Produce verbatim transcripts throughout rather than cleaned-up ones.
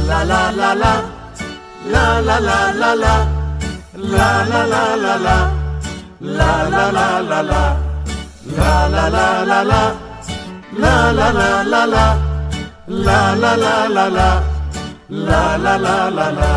La la la la, la la la la la, la la la la la, la la la la la, la la la la la, la la la la la, la la la la la, la la la la la.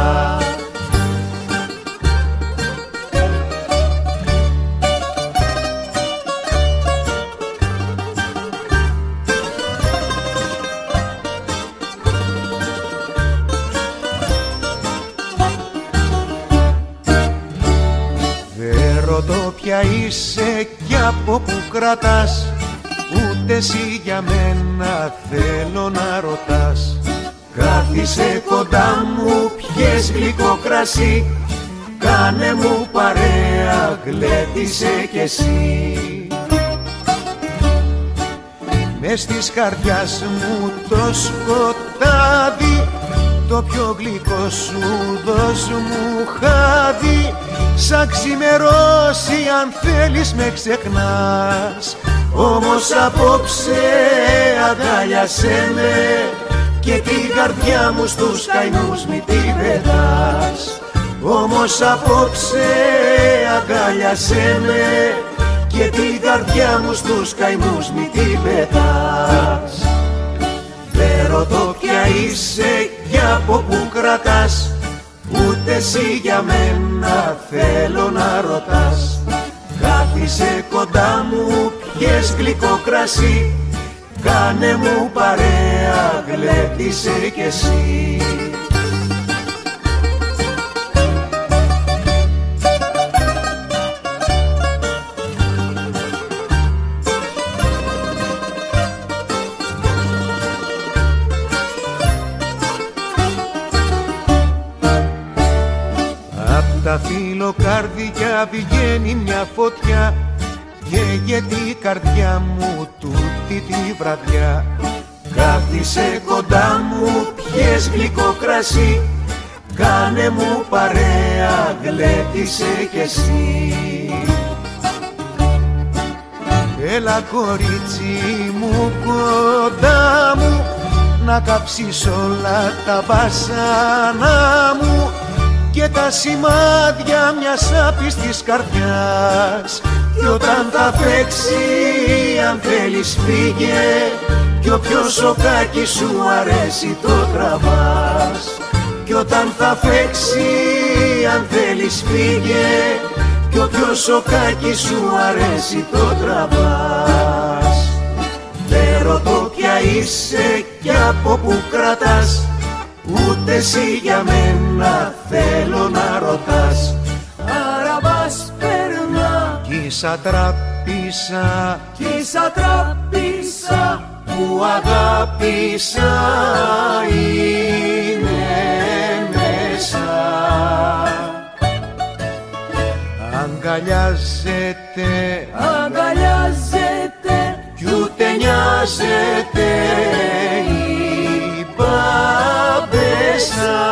Ρωτώ ποια είσαι κι από που κρατάς, ούτε εσύ για μένα θέλω να ρωτάς. Κάθισε κοντά μου, πιες γλυκό κρασί, κάνε μου παρέα, γλέντισε κι εσύ. Μες της καρδιάς μου το σκοτάδι, το πιο γλυκό σου δώσ' μου χάδι. Σαν ξημερώσει αν θέλεις με ξεχνάς, όμως απόψε αγκάλιασέ με και την καρδιά μου στους καημούς μη την πετάς. Όμως απόψε αγκάλιασέ με και την καρδιά μου στους καημούς μη την πετάς. Δεν ρωτώ ποια είσαι κι από που κρατάς, ούτε εσύ για μένα θέλω να ρωτάς. Κάθισε κοντά μου, πιες γλυκό κρασί, κάνε μου παρέα, γλέντισε κι εσύ. Τα φιλοκάρδια βγαίνει μια φωτιά, καίγεται η καρδιά μου τούτη τη βραδιά. Κάθισε κοντά μου, πιες γλυκό κρασί, κάνε μου παρέα, γλέντισε κι εσύ. Έλα κορίτσι μου κοντά μου, να κάψεις όλα τα βάσανα μου και τα σημάδια μιας άπιστης καρδιάς. Κι όταν θα φέξει αν θέλεις φύγε, κι όποιο σοκάκι σου αρέσει το τραβάς. Κι όταν θα φέξει αν θέλεις φύγε, κι όποιο σοκάκι σου αρέσει το τραβάς. Δεν ρωτώ ποια είσαι κι από που κρατάς, ούτε εσύ για μένα θέλω να ρωτάς. Αραβάς περνά κι σαν τράπησα, κι σαν τράπησα που αγάπησα είναι μέσα. Αγκαλιάζεται, αγκαλιάζεται κι ούτε νοιάζεται η μπαμπέσα.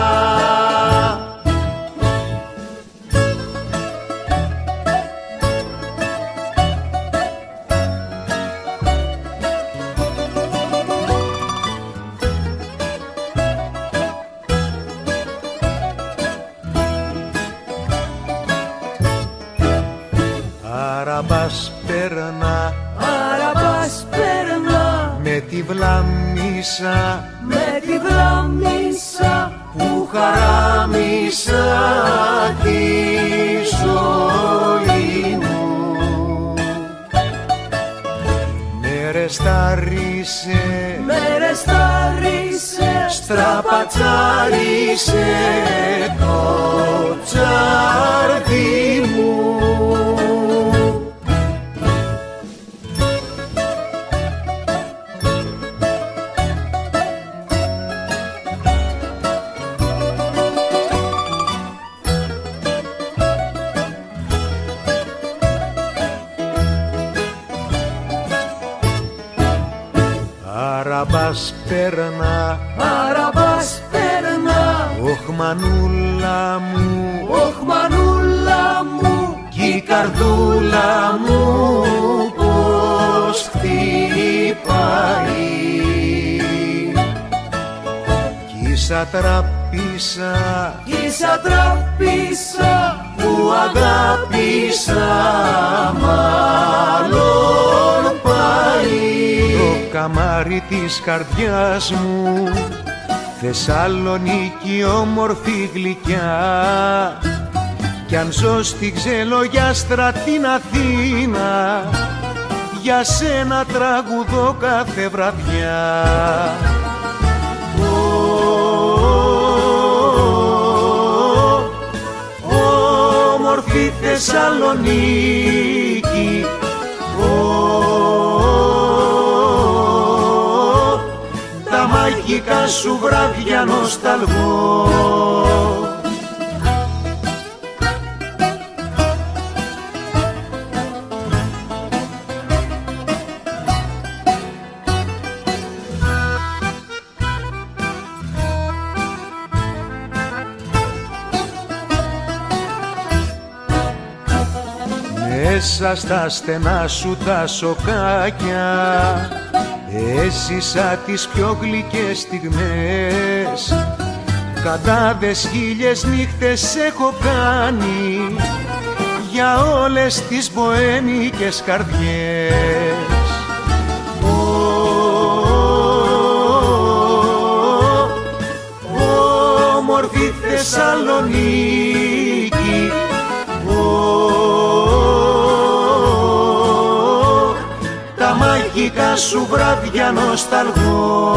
Αραβάς περνά, Αραβάς περνά με τη βλάμισα, με τη βλάμισα που χαράμισα τη ζωή μου. με ρεστάρισε, Με ρεστάρισε, στραπατσάρισε το τσάρδι μου. Αραβάς περνά, Αραβάς περνά, όχ μανούλα μου, όχ μανούλα μου, κι η καρδούλα μου πως χτυπάει. κι ατράπησα, εις ατράπησα που αγάπησα μάλλον πάει. Το καμάρι της καρδιάς μου, Θεσσαλονίκη όμορφη γλυκιά, κι αν ζω στη ξελογιάστρα την Αθήνα, για σένα τραγουδώ κάθε βραδιά. Όμορφη Θεσσαλονίκη, τα μαγικά σου βράδια νοσταλγώ. Μέσα στα στενά σου τα σοκάκια έζησα τις πιο γλυκές στιγμές, κατάδες χίλιες νύχτες έχω κάνει για όλες τις μποέμικες καρδιές. Όμορφη Θεσσαλονίκη, τα μαγικά σου βράδια νοσταλγώ.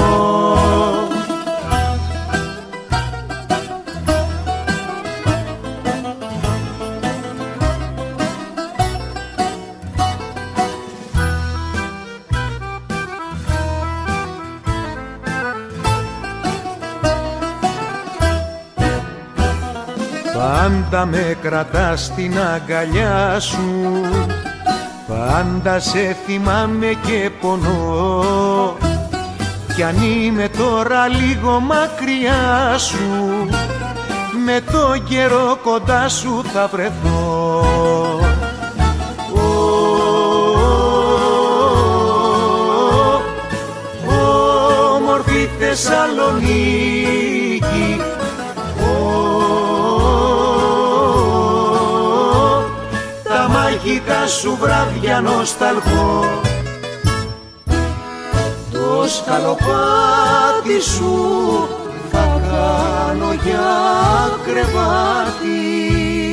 Πάντα με κρατάς στην αγκαλιά σου, πάντα σε θυμάμαι και πονώ, κι αν είμαι τώρα λίγο μακριά σου, με το καιρό κοντά σου θα βρεθώ. Όμορφη Θεσσαλονίκη, τα μαγικά σου βράδια νοσταλγώ. Το σκαλοπάτι σου θα κάνω για κρεβάτι,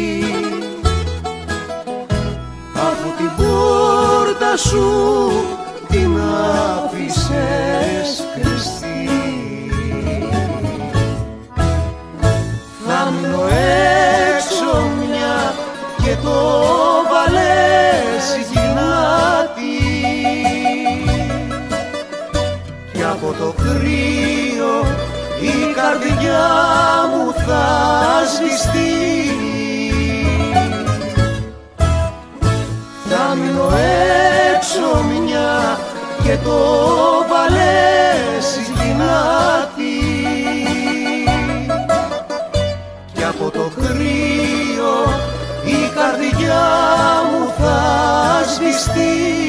αφού την πόρτα σου την άφησες κλειστή. Θα μείνω έξω μια και το βάλες γυνάτι, κι από το κρύο η καρδιά μου θα σβηστεί. Θα μείνω έξω μια και το βάλες γυνάτι, κι από το κρύο η καρδιά μου θα σβηστεί.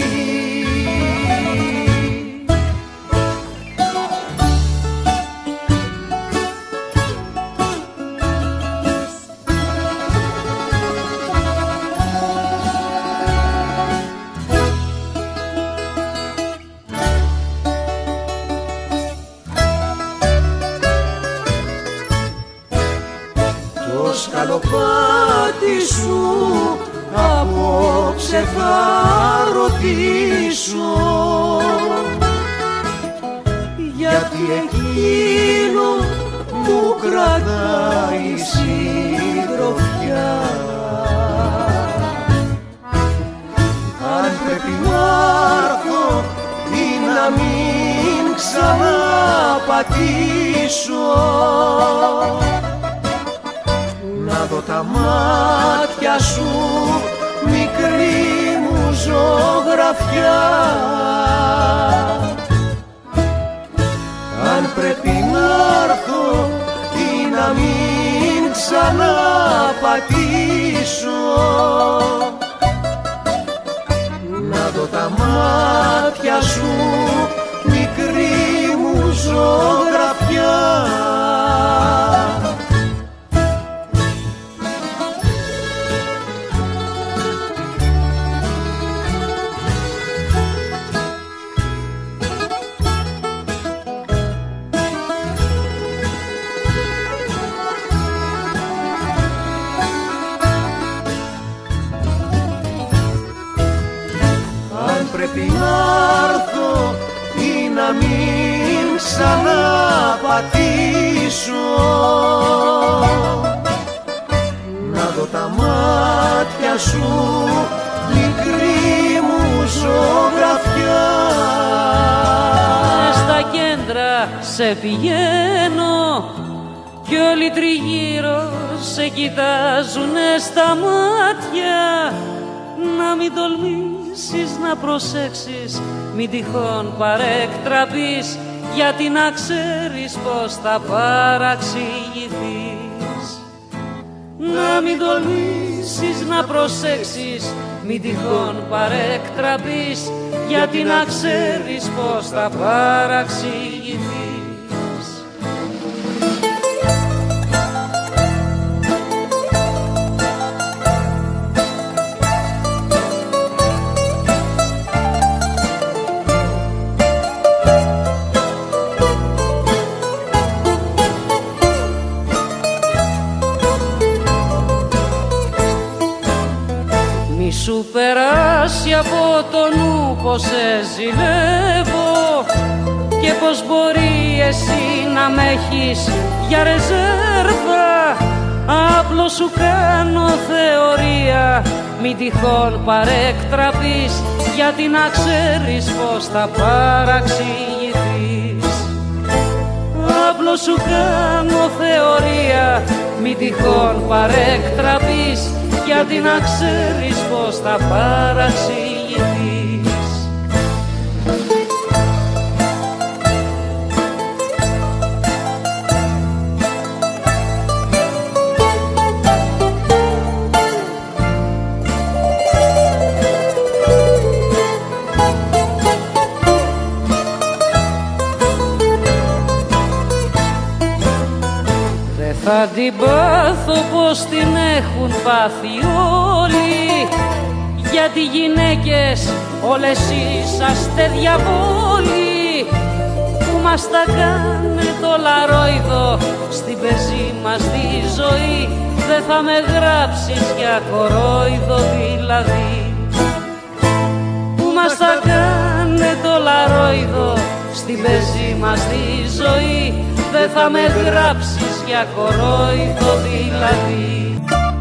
Το σκαλοπάτι σου απόψε θα ρωτήσω, γιατί εκείνο μου κρατάει συντροφιά. Αν πρέπει να έρθω ή να μην ξαναπατήσω, να δω τα μάτια σου μικρή μου ζωγραφιά. Αν πρέπει να έρθω ή να μην ξαναπατήσω, να δω τα μάτια σου μικρή μου ζωγραφιά. ξαναπατήσω, να δω τα μάτια σου, μικρή μου ζωγραφιά. Στα κέντρα σε πηγαίνω κι όλοι τριγύρω σε κοιτάζουνε στα μάτια. Να μην τολμήσεις να προσέξεις, μην τυχόν παρεκτραπείς, γιατί να ξέρεις πως θα παραξηγηθείς. Να μην τολμήσεις να προσέξεις, μην τυχόν παρεκτραπείς, γιατί να ξέρεις πως θα παραξηγηθείς. Μη σου περάσει από το νου πως σε ζηλεύω και πως μπορεί εσύ να με έχεις για ρεζέρβα. Απλώς σου κάνω θεωρία, μην τυχόν παρεκτραπείς, γιατί να ξέρεις πως θα παραξηγηθείς. Απλώς σου κάνω θεωρία, μην τυχόν παρεκτραπείς, γιατί να ξέρεις πως θα παραξηγηθείς. Θα την πάθω πως την έχουν πάθει όλοι, γιατί γυναίκες όλες είσαστε διαβόλοι, που μας τα κάνε το λαρόιδο στην πεζή μας τη ζωή. Δεν θα με γράψεις για κορόιδο δηλαδή, που μας τα κάνε το λαρόιδο στην πεζή μας τη ζωή. Δεν θα με γράψεις για κορόιδο δηλαδή.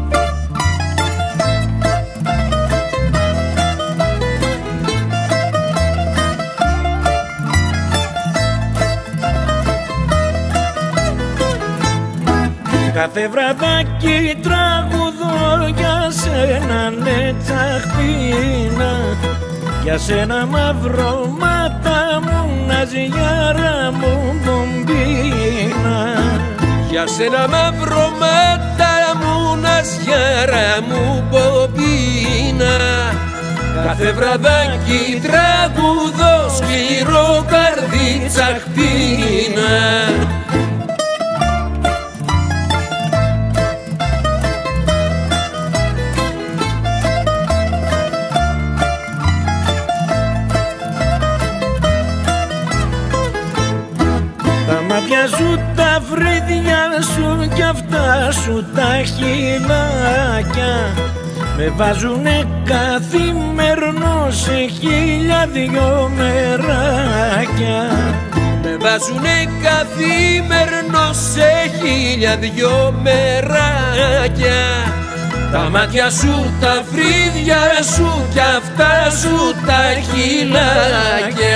Κάθε βραδάκι τραγουδώ για σένα, ναι τσαχπίνα, για σένα μαύρο μάτα μου, ναζιάρα μου μπομπίνα. Για σένα μαύρο μάτα μου, ναζιάρα μου μπομπίνα. Κάθε βραδάκι τραγουδώ σκληρό καρδί τσαχπίνα. Μάτια σου τα βρύδια σου κι αυτά σου τα χειλάκια με βάζουνε καθημερινό σε χίλια δυο μεράκια. Με βάζουνε καθημερινό σε χίλια δυο μεράκια. Τα μάτια σου, τα βρύδια σου κι αυτά σου τα χειλάκια.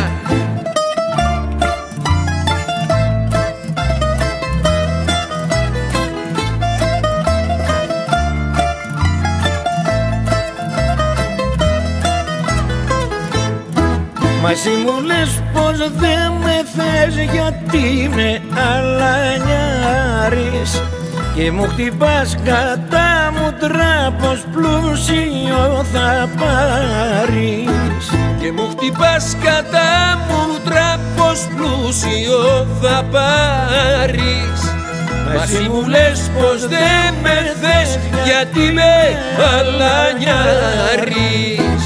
Μα εσύ μου λες πως δεν με θες, γιατί με αλανιάρεις και μου χτυπάς κατά μου τράπος, πλούσιο θα πάρεις. Και μου χτυπάς κατά μου τράπος, πλούσιο θα πάρεις. Μα εσύ μου λες πως δεν με θες, γιατί με αλανιάρεις.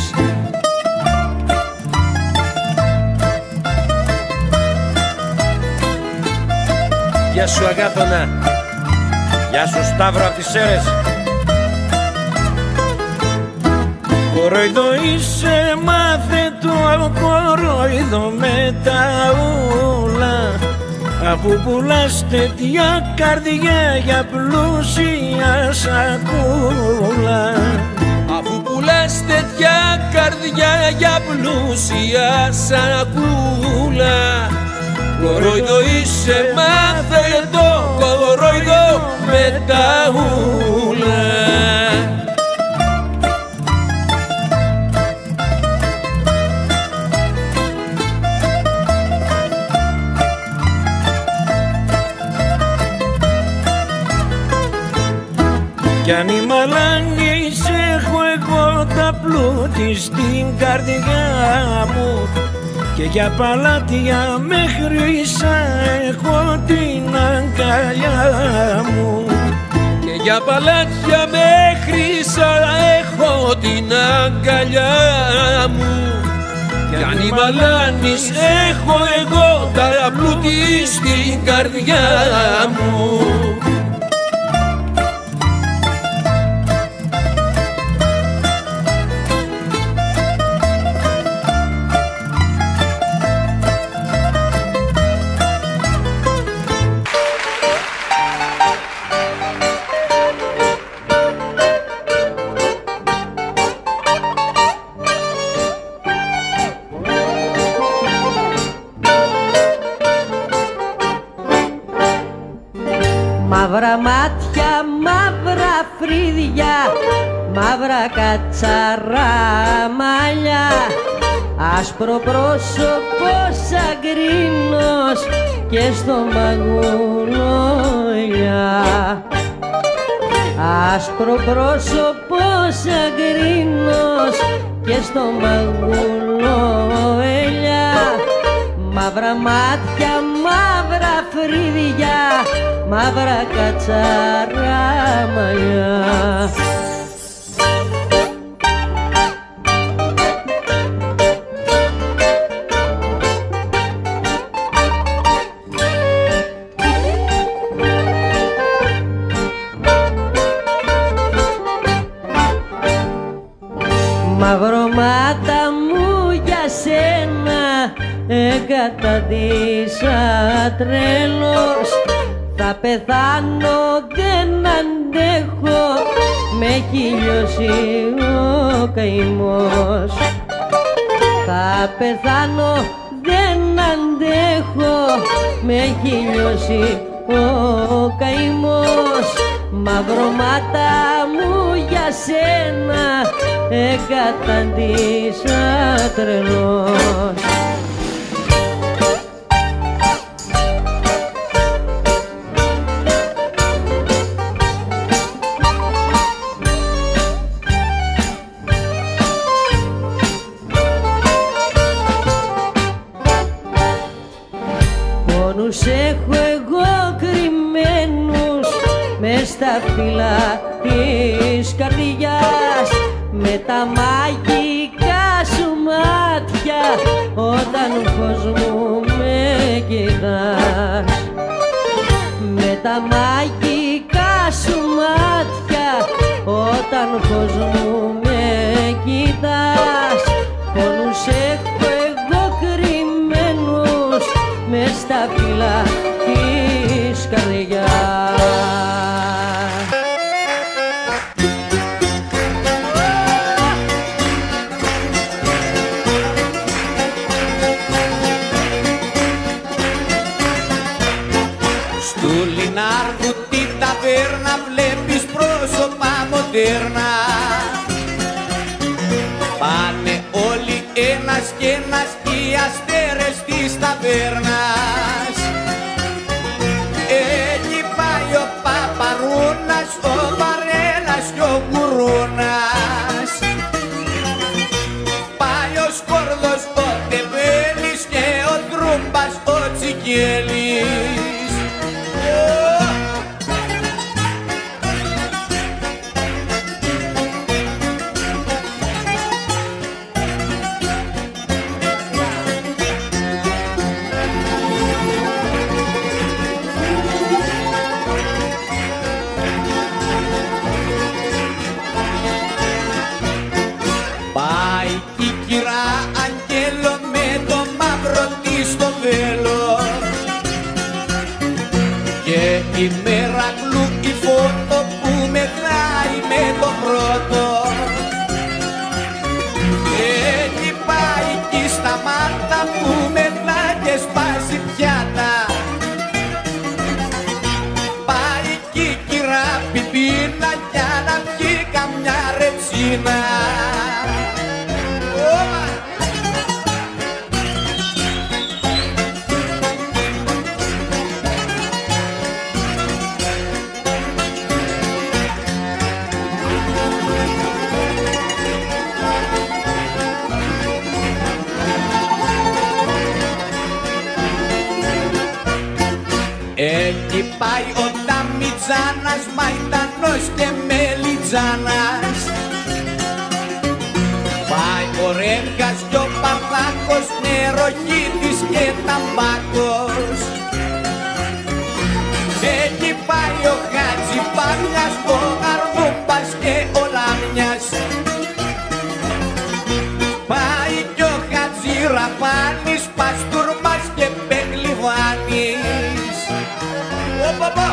Γεια σου Αγάπωνα, γεια σου Σταύρο απ' τις Σέρρες. Κορόιδο είσαι, μάθε το κορόιδο με τα ούλα, αφού πουλάς τέτοια καρδιά για πλούσια σακούλα. Αφού πουλάς τέτοια καρδιά για πλούσια σακούλα, κορόιδο είσαι, μάθε το κορόιδο με τα ούλα. Κι αν η μαλάνη έχω εγώ τα πλούτη στην καρδιά μου, και για παλάτια με χρυσά έχω την αγκαλιά μου. Και για παλάτια με χρυσά έχω την αγκαλιά μου. Κι αν η μαλάνης έχω εγώ τα πλούτη στην καρδιά μου. Μαύρα μάτια, μαύρα φρύδια, μαύρα κατσαρά μαλλιά, άσπρο πρόσωπο σαν γκρίνος και στο μαγουλόλια. Άσπρο πρόσωπο σαν γκρίνος και στο μαγουλόλια. Μαύρα μάτια, μαύρα φρύδια, μαύρα κατσαρά μαλλιά. Μαυρομάτα μου για σένα εγκαταντήσα τρελός. Θα πεθάνω, δεν αντέχω, με έχει λιώσει ο καημός. Θα πεθάνω, δεν αντέχω, με έχει λιώσει ο καημός. Μαυρομάτα μου για σένα εγκαταντήσα τρελός. Πόνους έχω εγώ κρυμμένους μες στα φύλλα της καρδιάς, με τα μαγικά σου μάτια όταν φως μου με κοιτάς. Με τα μαγικά σου μάτια όταν φως μου με κοιτάς. Πόνους έχω εγώ κρυμμένους μες στα φύλλα της καρδιάς. Στου Λινάρδου τη ταβέρνα βλέπεις πρόσωπα μοντέρνα. Πάνε όλοι ένας κι ένας οι αστέρες της ταβέρνας. Εκεί πάει ο Παπαρούνας, ο Βαρέλας κι ο Κουρούνας. Πάει ο Σκόρδος, ο Τεβέλης και ο Τρούμπας, ο Τσικέλης. Πάει η κυρά Αγγέλο με το μαύρο της το βέλο. Αθήνα. Εκεί πάει ο Ταμιτζάνας, Μαϊτανός και Μελιτζάνας. Πάει ο Ρέγκας κι ο Παπάκος, Νεροχύτης και Ταμπάκος. Εκεί πάει ο Χατζιπάνιας, ο Αρβούμπας και ο Λάμιας. Πάει κι ο Χατζιραπάνης, Παστούρμας και Πεγλιβάνης. Παπα.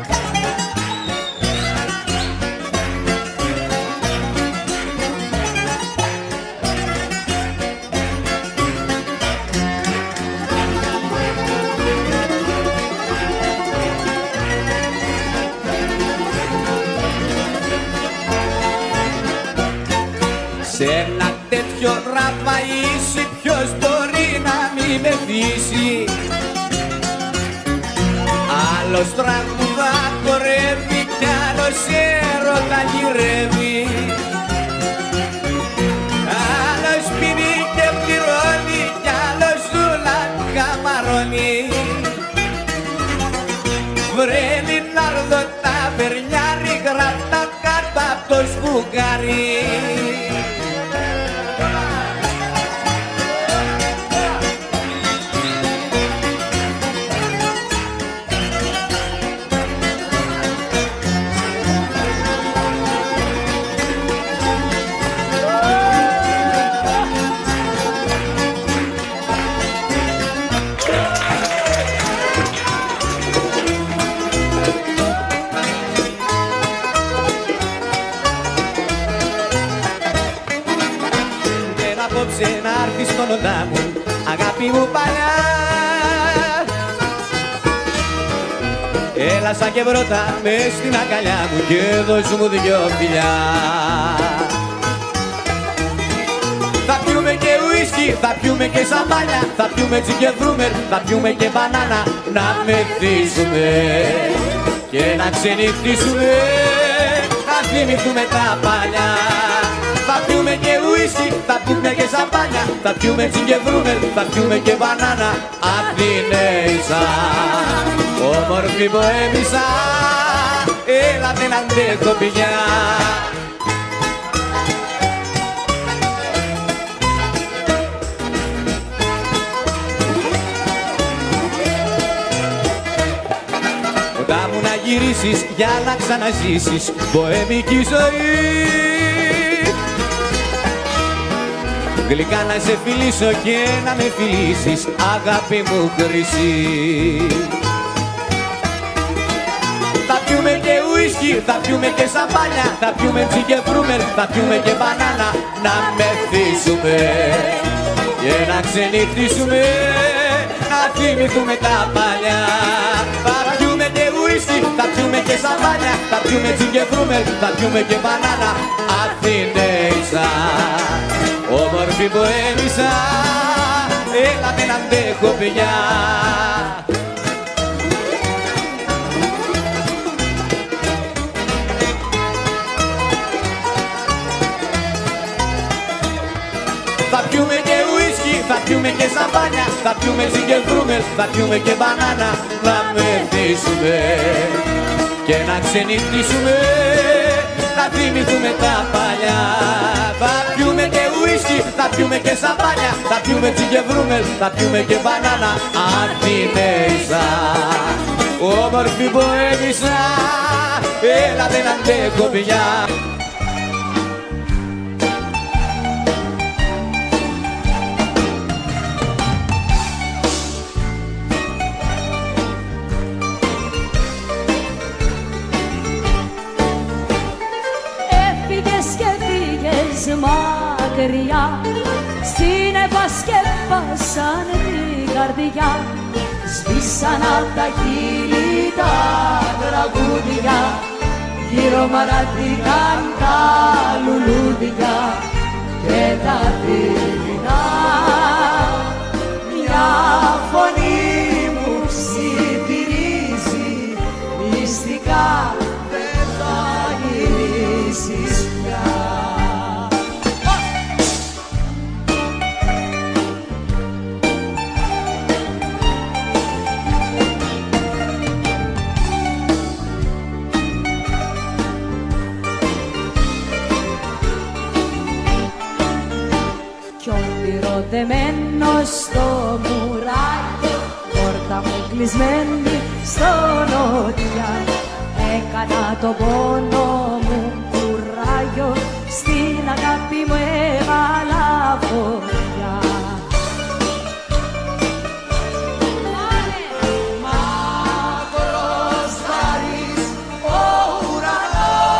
Σε ένα τέτοιο ραφαΐσι ποιος μπορεί να μη μεθύσει. Άλλος τραγουδά χορεύει κι άλλος έρωτα γυρεύει. Άλλος πίνει και πληρώνει κι άλλος ζούλα καμαρώνει. Βρε Λινάρδο τα βερνιάρι γράφτα κάτω απ' το σφουγγάρι. Απόψε να έρθεις στον οντά μου, αγάπη μου παλιά. Έλα σαν και βρότα μες στην αγκαλιά μου και δώσ' μου δυο φιλιά. Θα πιούμε και ουίσκι, θα πιούμε και σαμπάνια, θα πιούμε τσι και βρούμερ, θα πιούμε και μπανάνα. Να μεθύσουμε και να ξενυχτήσουμε, να θυμηθούμε τα παλιά. Θα πιούμε και ουίσκι, θα πιούμε και σαμπάνια, θα πιούμε τσι και βρούμερ, θα πιούμε και μπανάνα. Αθηναίησα, όμορφη ποέμισσα, έλα δεν αντέχω πια. Κοντά μου να γυρίσεις για να ξαναζήσεις ποεμική ζωή. Γλυκά να σε φιλήσω και να με φιλήσεις, αγάπη μου χρυσή. Θα πιούμε και ουίσκι, θα πιούμε και σαμπάνια, θα πιούμε τσι και βρούμερ, θα πιούμε και μπανάνα. Να μεθύσουμε και να ξενυχτήσουμε, να θυμηθούμε τα παλιά. Θα πιούμε και ουίσκι, θα πιούμε και σαμπάνια, θα πιούμε τσι και βρούμερ, θα πιούμε και μπανάνα. Αθηναίησα, όμορφη ποέμισσα, έλα δεν αντέχω πια. Θα πιούμε και ουίσκι, θα πιούμε και σαμπάνια, θα πιούμε τσι και βρούμερ, θα πιούμε και μπανάνα. Να μεθύσουμε και να ξενυχτήσουμε, να θυμηθούμε τα παλιά. Θα πιούμε και ουίσκι, θα πιούμε και σαμπάνια, θα πιούμε τσι και βρούμερ, θα πιούμε και μπανάνα. Αθηναίησα, όμορφη ποέμισσα, έλα δεν αντέχω πια. Μακριά σύννεφα σκέπασαν την καρδιά, σβήσαν απ' τα χείλη τα τραγούδια γύρω μαραντικάν τα λουλούδια και τα δειλινά. Μια φωνή μου ψιθυρίζει μυστικά, δεν θα γυρίσεις πια. Δεμένος στο μουράκι, πόρτα μου κλεισμένη στο νότια. Έκανα τον πόνο μου κουράγιο, στην αγάπη μου έβαλα φωτιά. Μαύρος βαρύς ο ουρανός,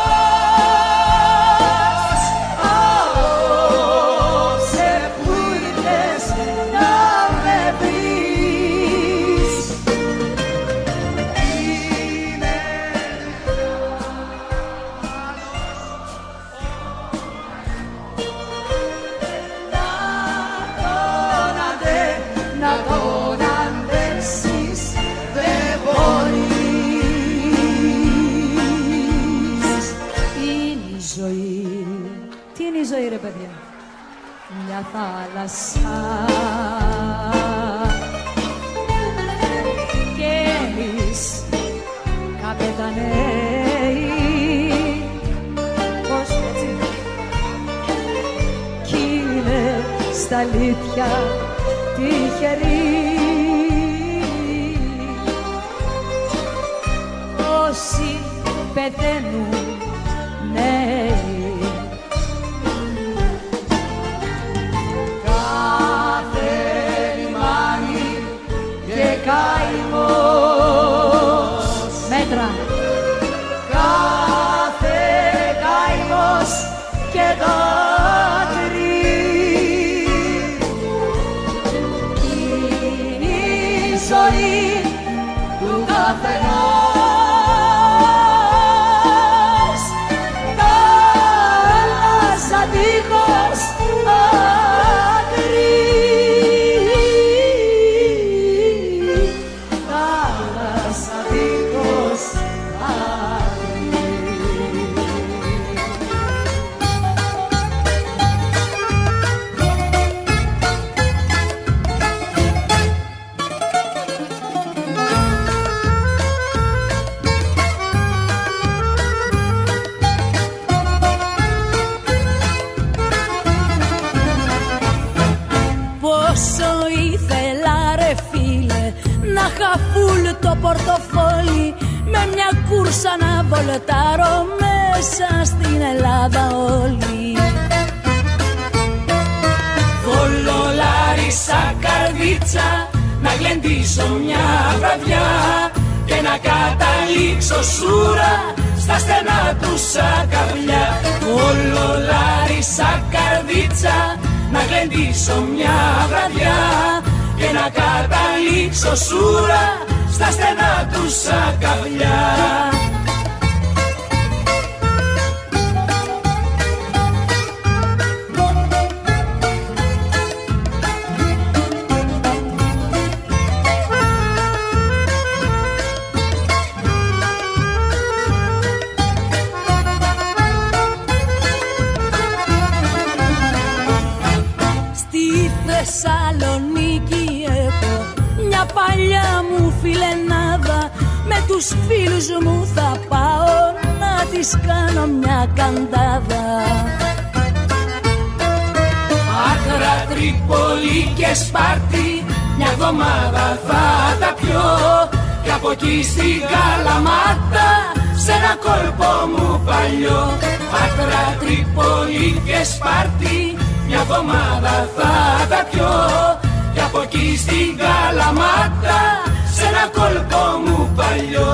ζωή, ρε παιδιά, μια θάλασσα και εμείς καπεταναίοι, πώς έτσι, κι είναι στα αλήθεια τυχεροί όσοι πεθαίνουν νέοι. Καημός, μέτρα, κάθε καημός και δάκρυ είναι η ζωή του καθενός. Θάλασσα δίχως άκρη, χαφούλ το πορτοφόλι με μια κούρσα να βολτάρω μέσα στην Ελλάδα όλη. Βόλο, Λάρισα, Καρδίτσα, να γλεντήσω μια βραδιά και να καταλήξω σούρα στα στενά του σακαβλιά. Βόλο, Λάρισα, Καρδίτσα, να γλεντήσω μια βραδιά και να καταλήξω σούρα στα στενά του σακαβλιά. Στη Θεσσαλονίκη έχω μια παλιά μου φιλενάδα, με τους φίλους μου θα πάω να της κάνω μια καντάδα. Άκρα, Τρίπολη και Σπάρτη, μια εβδομάδα θα τα πιω, κι από εκεί στην Καλαμάτα σε ένα κόλπο μου παλιό. Άκρα, Τρίπολη και Σπάρτη, μια εβδομάδα θα τα πιω, κι από εκεί στην Καλαμάτα σε ένα κόλπο μου παλιό.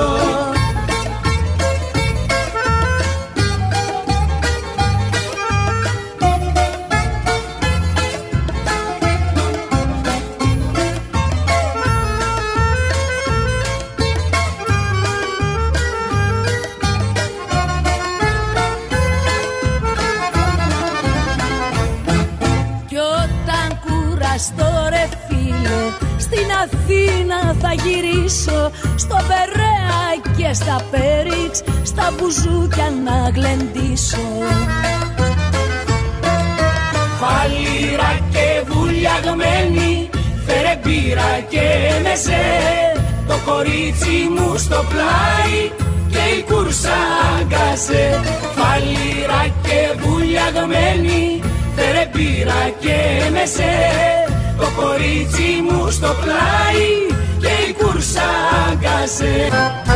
στην Αθήνα θα γυρίσω, στο Περαία και στα Πέριξ, στα μπουζούκια να γλεντήσω. Φαλήρα και βουλιαγμένη, φέρε μπύρα και μεζέ, το κορίτσι μου στο πλάι και η κούρσα αγκαζέ. Φαλήρα και βουλιαγμένη, φέρε μπύρα και μεζέ, το κορίτσι μου στο πλάι και η κούρσα αγκαζέ.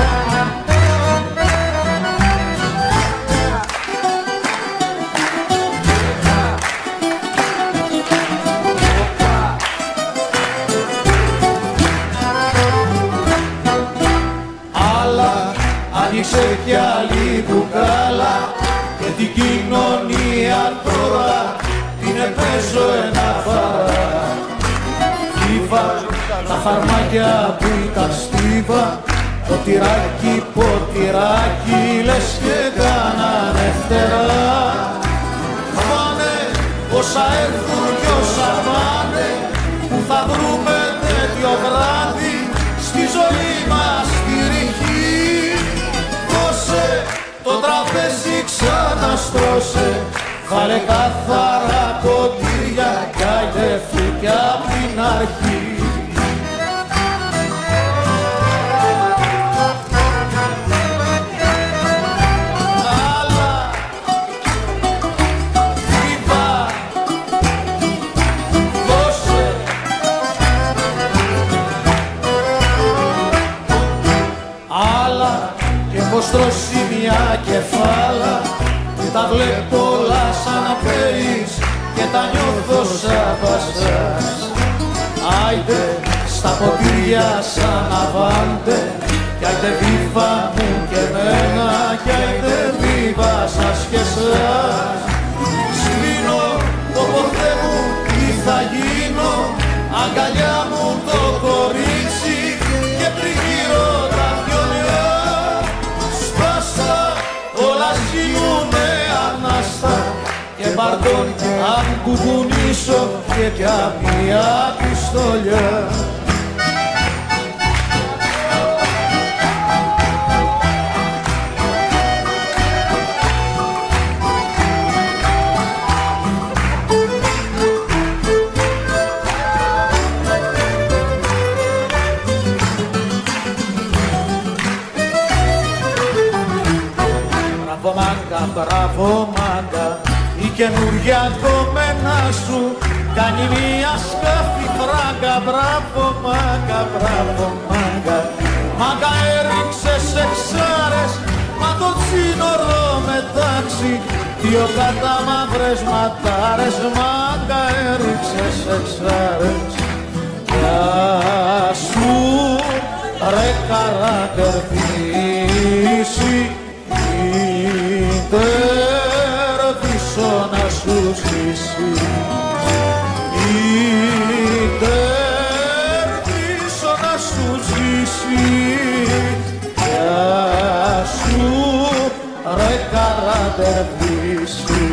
Άνοιξε κι άλλη μπουκάλα και την κοινωνία τώρα την επέζω ένα φαρά. Κύβα τα φαρμάκια που ήταν στίβα, ποτηράκι, ποτηράκι, λες και κάνανε φτερά. Πάνε όσα έρθουν κι όσα πάνε, που θα βρούμε τέτοιο βράδυ στη ζωή μας τη ρηχή. Το τραπέζι ξαναστρώσε, βάλε καθαρά ποτήρια κι άιντευτού κι απ' την αρχή. Άλλα, είπα, δώσε. Άλλα και πως τρώσει μια κεφάλα και τα βλέπω όλα σαν να πέεις και τα νιώθω σαν πασάς. Άιντε στα ποτήρια σαν αβάντε κι άιντε βίβα μου και εμένα κι άιντε βίβα σας και εσάς. Σβήνω το πορτέ μου, τι θα γίνω, αγκαλιά μου το κορίτσι και τριγύρω τα βιολιά. Όλα γίνουνε ανάστα και παρτών αν κουκουνήσω και πια μια πιστολιά. Μπράβο μάγκα, η καινούργια κομμένα σου κάνει μια σκάφη φράγκα. Μπράβο μάγκα, μπράβο μάγκα, μάγκα έριξες εξάρες, μα το τσίνορο μετάξι δυο κατά μαύρες ματάρες. Μάγκα έριξες εξάρες, γεια σου ρε καρατερφύση, τερφίσω να σου ζήσει, τερφίσω να σου ζήσει, γεια σου ρε καρατερφύση.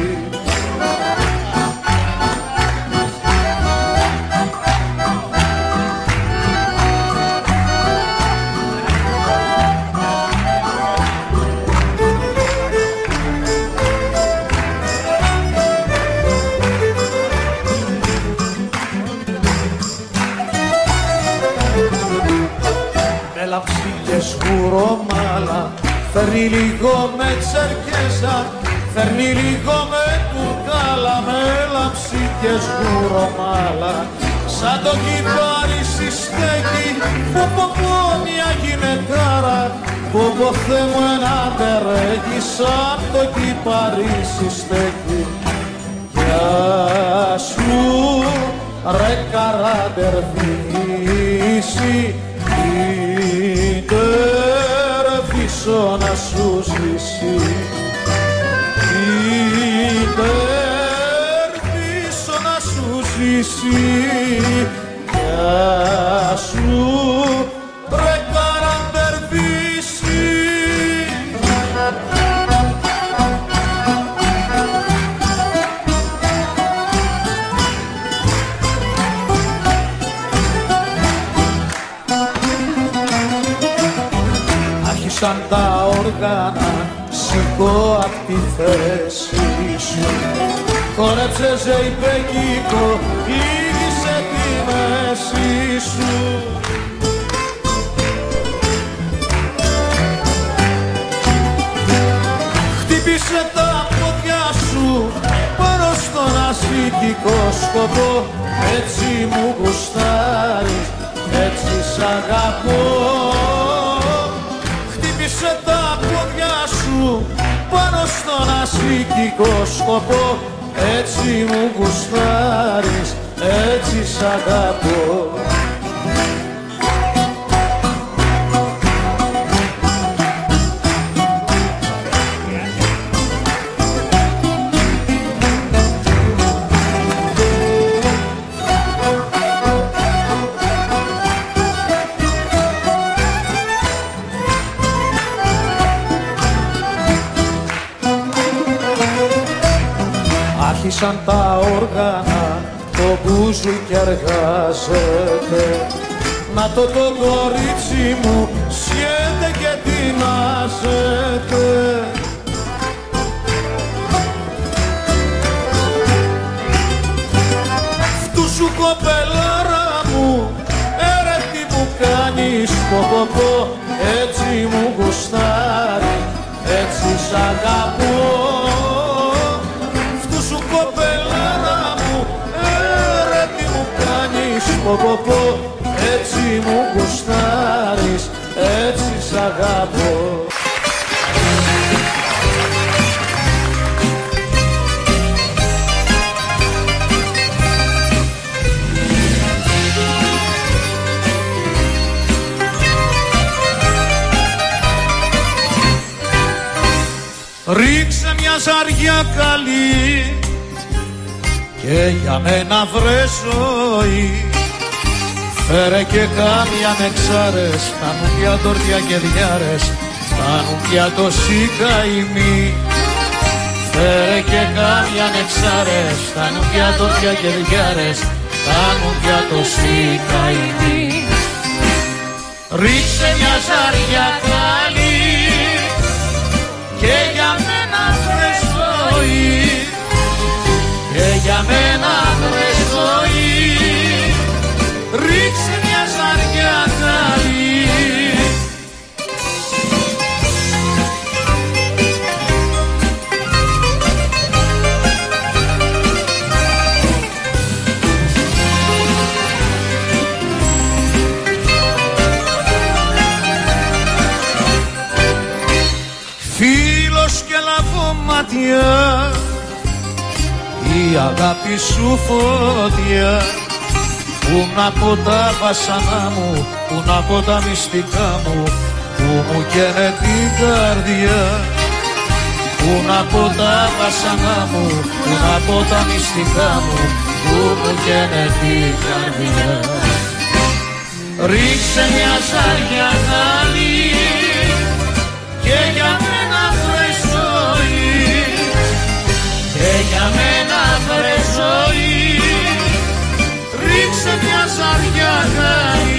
Σκουρομάλα, φέρνει λίγο με τσερκέζα, φέρνει λίγο με τουρκάλα, με λάμψη και σκουρομάλα. Σαν το κυπάρι στέκει, που πω μια γυναικάρα, που πω Θεέ μου ένα τερέκι, σαν το κυπάρι στέκει. Γεια σου ρε καρατερφύση, τερφίσω να σου ζήσει, τερφίσω να σου ζήσει, γεια σου ρε καρατερφύση. άρχισαν τα όργανα, σηκώ απ' τη θέση σου. Χόρεψε ζεϊμπέκικο, κλείδισε τη μέση σου. Χτύπησε τα πόδια σου πάνω στον ασφυκτικό σκοπό. Έτσι μου γουστάρεις, έτσι σ' αγαπώ. Χτύπησε τα πόδια σου πάνω στον ασφυκτικό σκοπό. Έτσι μου γουστάρεις, έτσι σ' αγαπώ. Άρχισαν τα όργανα, το μπουζούκι εργάζεται. Να το το κορίτσι μου σιέται και τεινάζεται. Φτού σου κοπελάρα μου, έρε τι μου κάνεις πω πω πω. Έτσι μου γουστάρει, έτσι σ' αγαπώ. Κοπελάρα μου, έρε τι μου κάνεις πω πω πω. Έτσι μου γουστάρεις, έτσι σ' αγαπώ. Ρίξε μια ζαριά καλή και για μένα βρε ζωή. Φέρε και κάμια νεξάρες, φτάνουν πια τόρτια και διάρες, φτάνουν πια τόσοι καημοί. Φέρε και κάμια νεξάρες, φτάνουν πια τόρτια και διάρες, φτάνουν πια τόσοι καημοί. Ρίξε μια ζαριά καλή και για μένα βρε ζωή. Και για μένα βρε ζωή, ρίξε μια ζαριά καλή. Φίλος και λαβωματιά, η αγάπη σου φωτιά. Πού να πω τα βασανά μου, πού να πω τα μυστικά μου, που μου καίνε την καρδιά. Πού να πω τα βασανά μου, πού να πω τα μυστικά μου, που μου καίνε την καρδιά. Ρίξε μια ζαριά καλή και για μένα βρε ζωή. Και για μένα βρε ζωή, ρίξε μια ζαριά καλή.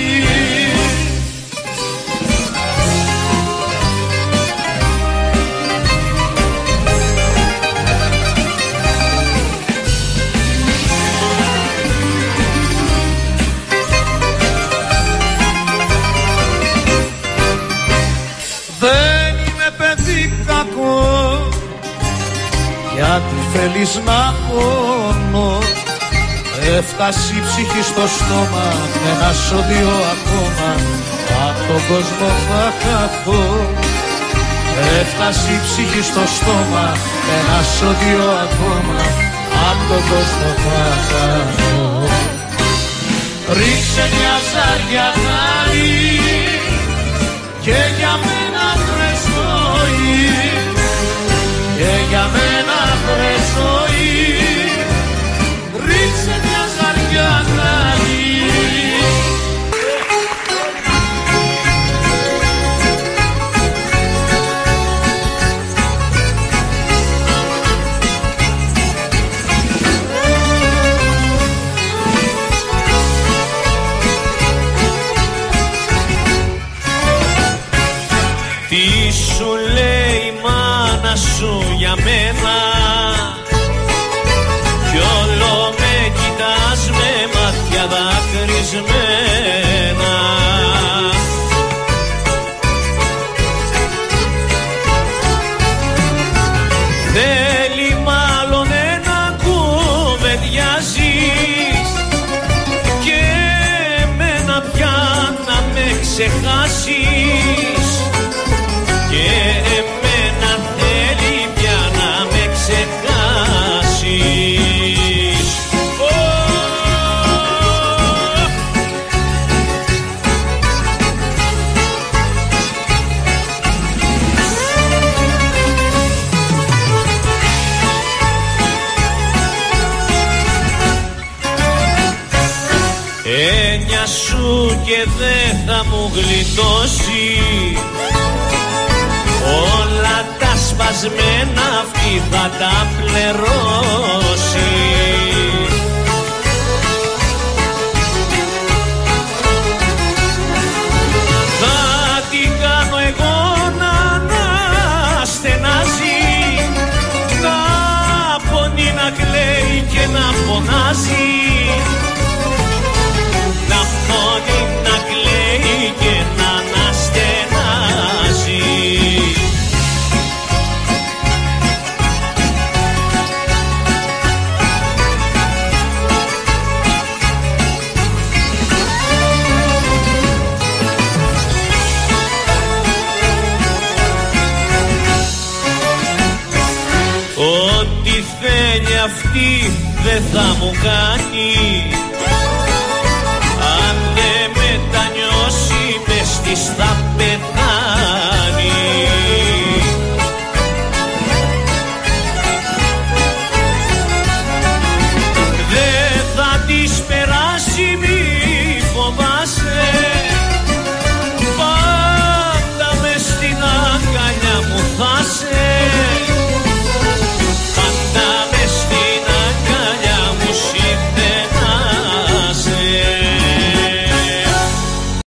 Δεν είμαι παιδί κακό, γιατί θέλεις να πονώ. Έφτασε η ψυχή στο στόμα, με ένα σώδιο ακόμα, απ' τον κόσμο θα χαθώ. Έφτασε η ψυχή στο στόμα, με ένα σώδιο ακόμα, απ' τον κόσμο θα χαθώ. Ρίξε μια ζαριά καλή και για μένα βρε ζωή. Και για μένα βρε ζωή, ρίξε μια ζαριά καλή. Τι σου λέει η μάνα σου για μένα, κι όλο με κοιτάς με μάτια δακρυσμένα. Θέλει μάλλον ένα κουβεντιάζεις και εμένα πια να με ξεχάσεις, και εμένα θέλει πια να με ξεχάσεις. Έννοια σου και δεν θα μου γλιτώσει, όλα τα σπασμένα αυτή θα τα πληρώσει. Θα την κάνω εγώ να αναστενάζει, να πονεί, να κλαίει και να φωνάζει, να πονεί, να κλαίει και να αναστενάζει. Ό,τι θέλει αυτή δεν θα μου κάνει,